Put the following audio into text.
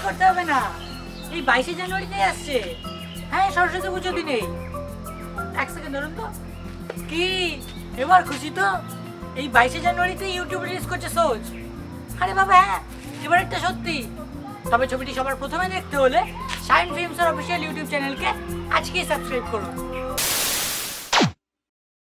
করতে হবে না, এই 22শে জানুয়ারিতে আসছে। হ্যাঁ, সরস্বতী পুজো দিনেই। এক সেকেন্ড ধরুন তো। কি এবার খুশি তো? এই 22শে জানুয়ারিতে ইউটিউব রিলিজ করছে সোজ। আরে বাবা হ্যাঁ, এবার একটা সত্যি। তবে ছবিটি সবার প্রথমে দেখতে হলে শাইন ফিল্মসের অফিসিয়াল ইউটিউব চ্যানেলকে আজকেই সাবস্ক্রাইব করুন।